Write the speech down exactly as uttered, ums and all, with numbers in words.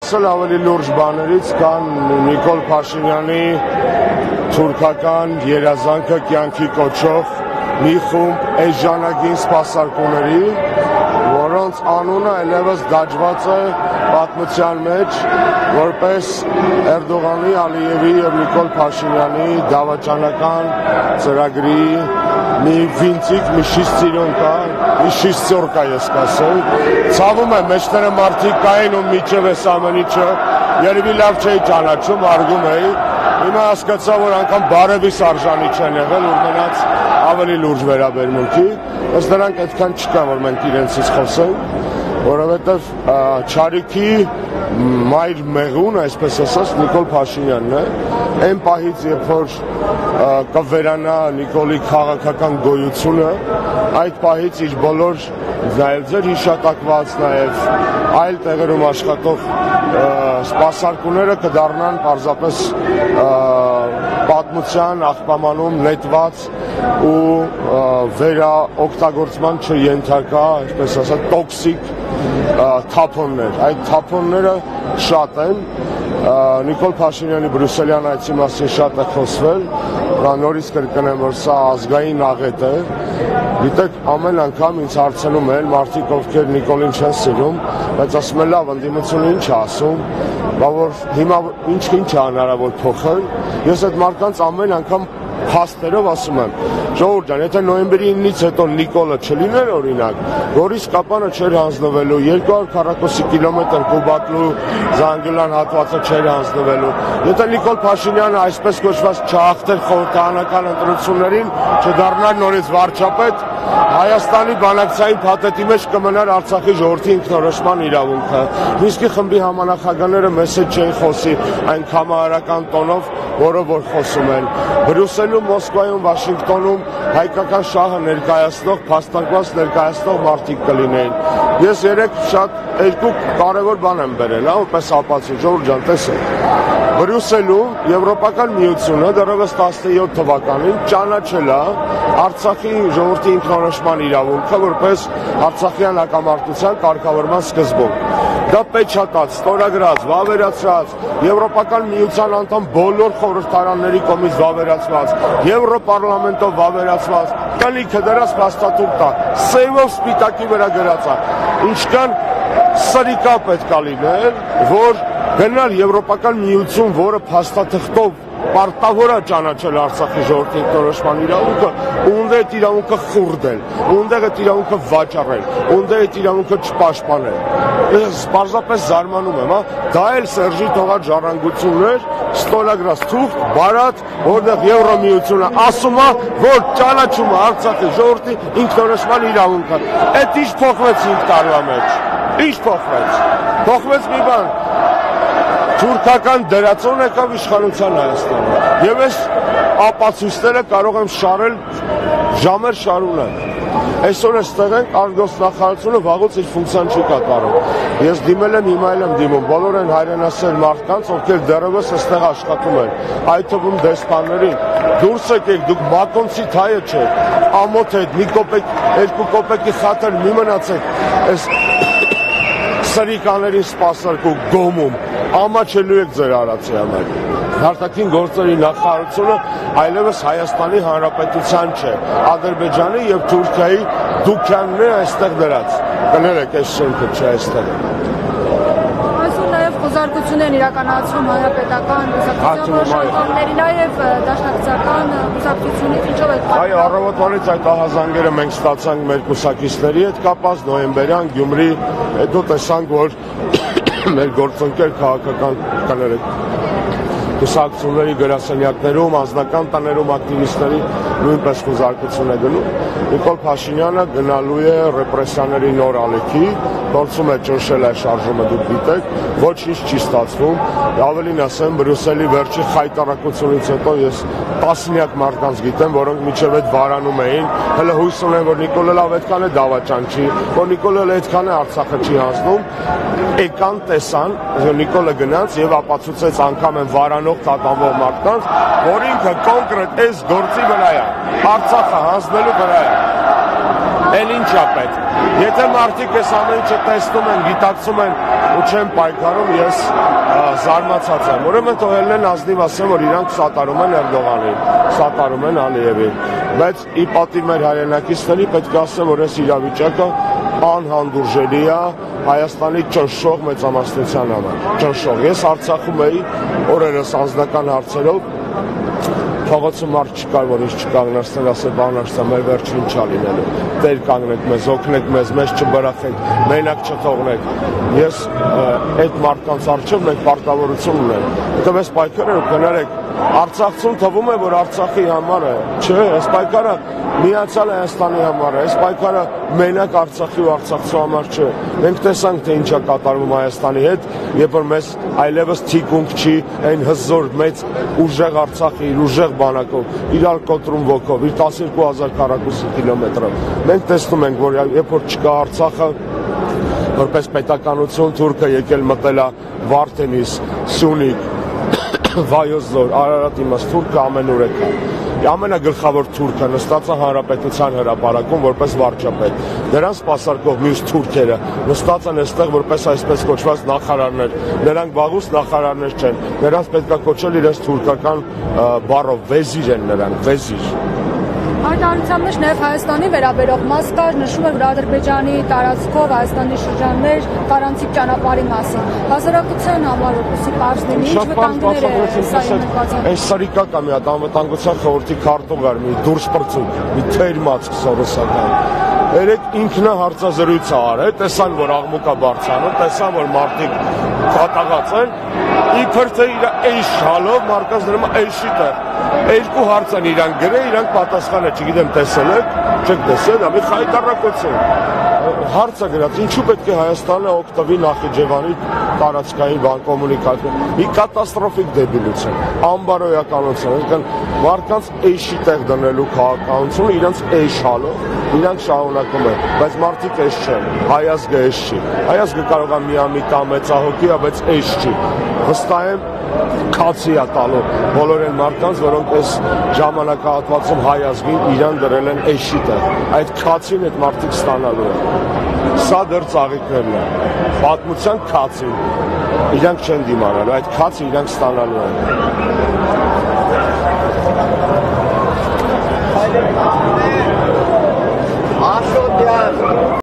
Խոսել ավելի լուրջ բաներից կան Նիկոլ Փաշինյանի թուրքական երազանքը կյանքի կոչող մի խումբ էժանագին սպասարկուների, որոնց անունը այլևս դաջված է պատմության մեջ որպես Էրդողանի, Ալիևի և Նիկոլ Փաշինյանի դավաճանական ծրագրի մի վինտիկ, մի շիստիրոնկա, մի շիստյորկա ես կասել, ցավում է մեջները մարդիկ կային ու միջև ես ամեն ինչը երևի լավ չէի ճանաչում, արգում էի, հիմա հասկացա, որ անգամ բարևիս արժանի չեն եղել, որ մնաց ավելի լուրջ վերաբերմունքի, ըստ նրանք այդքան չկան, որ մենք իրենցից խոսենք, որովհետև Չարիքի մայր մեղուն, այսպես ասած, Նիկոլ Փաշինյանն է, այն պահից, երբ որ կվերանա Նիկոլի քաղաքական գոյությունը, այդ պահից իր բոլոր նաև ձեր հիշատակված, նաև այլ տեղերում աշխատող սպասարկուները կդառնան պարզապես պատմության աղբամանում նետված ու վերաօգտագործման չենթարկա, այսպես ասած, տոքսիկ թափոններ, այդ թափոնները շատ են, Նիկոլ Փաշինյանի Բրյուսելյան այցի մասին շատ է խոսվել, նորից կրկնեմ, որ սա ազգային աղետ է, գիտեք, ամեն անգամ ինձ հարցնում են մարդիկ, ովքեր Նիկոլին չեն սիրում, բայց ասում են լավ, ընդդիմությունը ինչ է ասում, բա որ հիմա ինչ-ինչ է հնարավոր փոխել, ես այդ մարդկանց ամեն անգամ փաստերով ասում եմ, ժողովուրդ ջան, եթե նոյեմբերի իննից հետո Նիկոլը չլիներ օրինակ, Գորիս Կապանը չէր հանձնվելու, երկու հարյուր քառակուսի կիլոմետր Կուբատլու Զանգիլան հատվածը չէր հանձնվելու, եթե Նիկոլ Փաշինյանը այսպես կոչված չհաղթեր խորհրդարանական ընտրություններին, չդառնար նորից վարչապետ, Հայաստանի բանակցային փաթեթի մեջ կմնար Արցախի ժողովրդի ինքնորոշման իրավունքը։ Մինսկի խմբի համանախագահները մեզ հետ չէին խոսի այն կամարական տոնով, որը որ խոսում են։ Բրյուսելում, Մոսկվայում, Վաշինգտոնում հայկական շահը ներկայացնող, փաստարկված ներկայացնող մարդիկ կլինեին։ Ես երեք շատ երկու կարևոր բան եմ բերել, որպես ապացույց, ժողովուրդ ջան, տեսեք։ Բրյուսելում Եվրոպական միությունը դեռևս տասնյոթ թվականին ճանաչել է Արցախի ժողովրդի ինքնորոշման իրավունքը որպես արցախյան հակամարտության կարգավորման սկզբունք։ Դա պեչատած, ստորագրած, վավերացրած, Եվրոպական միության անդամ բոլոր խորհրդարանների կողմից վավերացված, Եվրոպարլամենտով վավերացված, կնիքը դրած փաստաթուղթ տա, սևով սպիտակի վրա գրած է։ Ինչքան սրիկա պետք է լինել, որ գնալ Եվրոպական միություն, որը փաստաթղթով պարտավոր է ճանաչել Արցախի ժողովրդի ինքնորոշման իրավունքը, ունդ է այդ իրավունքը խուրդել, ունդ է այդ իրավունքը վաճառել, ունդ է այդ իրավունքը չպաշտպանել։ Ես պարզապես զարմանում եմ, դա էլ Սերժի թողած ժառանգություններ, ստորագրած թուղթ, բարատ, որտեղ Եվրոմիությունը ասում է, որ ճանաչում է Արցախի ժողովրդի ինքնորոշման իրավունքը։ Այդ ինչ փոխվեց հինգ տարվա մեջ։ Ինչ փոխվեց։ Փոխվեց մի բան։ Թուրքական դրածոն եկավ իշխանության Հայաստանում։ Եվ այս ապացույցները կարող եմ շարել ժամեր շարունակ։ Այսօր այստեղ ենք, արտգործնախարարությունը վաղուց իր ֆունկցիան չի կատարում։ Ես դիմել եմ, հիմա էլ եմ դիմում, բոլոր են հայրենասեր մարդկանց, ովքեր դեռևս այստեղ աշխատում են, այդ թվում դեսպաններին։ Դուրս եկեք, դուք մակոնցի թայը չեք, ամոթ եք, մի կոպեկ, երկու կոպեկի խաթր մի մնացեք, այս սրիկաներին սպասարկու գոմում, ամաչելու եք ձեր արածի համար։ Արտաքին գործերի նախարարությունը այլևս Հայաստանի Հանրապետության չէ, Ադրբեջանի եւ Թուրքիայի դուքյանն է այստեղ դրած։ Կներեք, այս շենքը չէ այստեղ։ Այսօր նաեւ խոզարկություն են իրականացում հանրապետական կուսակցությունների, նաեւ դաշնակցական կուսակցությունից, ինչով է։ Այո, առավոտվանից այդ ահազանգերը մենք ստացանք մեր կուսակիցների հետ կապված, նոյեմբերյան Գյումրի, հետո տեսանք, որ մեր գործընկեր քաղաքական կներեք կուսակցությունների գրասենյակներում, անձնական տաներում ակտիվիստների նույնպես խոզարկություն է գնում։ Նիկոլ Փաշինյանը գնալու է ռեպրեսիաների նոր ալիքի, փորձում է ճնշել այս շարժումը, դուք գիտեք, ոչինչ չի ստացվում։ Ավելին ասեմ, Բրյուսելի վերջի խայտարակությունից հետո ես տասնյակ մարդկանց գիտեմ, որոնք մինչև այդ վարանում էին, հələ հույս ունեն, որ Նիկոլը լավ այդքան է դավաճանչի, որ Նիկոլը այդքան է Արցախը չի հանձնում, եկան տեսան, Նիկոլը գնաց եւ ապացուցեց անգամ են վարանող տատանվող մարդկանց, որ ինքը կոնկրետ այս գործի վրա է, Արցախը հանձնելու վրա է։ Էլ ինչ է պետք։ Եթե մարդիկ այս ամեն ինչը տեսնում են, գիտակցում են ու չեն պայքարում, ես զարմացած եմ։ Ուրեմն թողել են ազնիվ ասեմ, որ իրանք սատարում են Էրդողանին, սատարում են Ալիևին։ Բայց ի պատիվ մեր հայրենակիցների պետք է ասեմ, որ այս իրավիճակը անհանդուրժելի է Հայաստանի ճնշող մեծամասնության համար։ Ճնշող։ Ես Արցախում էի օրերս անձնական հարցերով, փողոցում մարդ չկար, որ ինձ չկանգնեցնել, ասել բանաստա, մեր վերջին ինչա լինելու։ Տեր կանգնեք մեզ, օգնեք մեզ, մեզ չբրախեք, մենակ չթողնեք։ Ես այդ մարդկանց առջև մենք պարտավորություն ունենք։ Հետո այս պայքարը կներեք, Արցախցուն թվում է, որ Արցախի համար է, չէ, այս պայքարը միացյալ Հայաստանի համար է, այս պայքարը մենակ Արցախի ու արցախցու համար չէ։ Մենք տեսանք, թե ինչ է կատարվում Հայաստանի հետ, երբ որ մեզ այլևս թիկունք չի այն հզոր մեծ ուժեղ Արցախի իր ուժեղ բանակով, իրար կոտրում ոգով, իր տասներկու հազար քառակուսի կիլոմետրով։ Մենք տեսնում ենք, որ երբ որ չկա Արցախը, որպես պետականություն թուրքը եկել մտել է Վարդենիս, Սյունիք, Վայոց ձոր, Արարատի մաս, թուրքը ամենուր է կա։ Ամենագլխավոր թուրքը նստած է Հանրապետության հրապարակում որպես վարչապետ։ Նրան սպասարկող մյուս թուրքերը նստած են այստեղ որպես այսպես կոչված նախարարներ։ Նրանք վաղուց նախարարներ չեն։ Նրանց պետք է կոչել իրենց թուրքական բառով, վեզիր են նրանք, վեզիր։ Հայտարարության մեջ նաև Հայաստանի վերաբերող մաս կար, նշում է, որ Ադրբեջանի տարածքով Հայաստանի շրջաններ տարանցիկ ճանապարհի մասին։ Հասարակության համար որպեսզի պարզ լինի, ինչ վտանգներ է սա նկատի։ Այս սարիկա կա մի հատ անվտանգության խորհրդի քարտուղար էր, մի դուրս պրծուկ, մի թերմաց սորոսական։ Երեք ինքնը հարցազրույց է արել, տեսան, որ աղմուկա բարձրանում, տեսան, որ մարդիկ կատաղած են, իբր թե իր էյշ հալով մարկած դրում էյշի տեղ։ Երկու հարց են իրանք գրել, իրանք պատասխանը չգիտեմ տեսել եք, չեք տեսել, ամի խայտարակություն։ Հարցը գրած, ինչու պետք է Հայաստանը օգտվի Նախիջևանի տարածքային բան կոմունիկացիա։ Մի կատաստրոֆիկ դեբիլություն, անբարոյականություն, այսինքն մարդկանց էյշի տեղ դնելու քաղաքականությունը իրենց էյշ հալով, իրանք շարունակում են, բայց մարդիկ էյշ չեն, հայազգը էյշ չի։ Հայազգը կարող է միամիտ է, մեծահոգի է, բայց էյշ չի։ Վստահ եմ քացի է տալու բոլոր այն մարդկանց, որոնք այս ժամանակահատվածում հայ ազգին իրան դրել են էյշի տեղ։ Այդ քացին այդ մարդիկ ստանալու են։ Սա դեռ ծաղիկներն են։ Պատմության քացին։ Իրանք չեն դիմանալու, այդ քացը իրանք ստանալու են։ Աշոտյան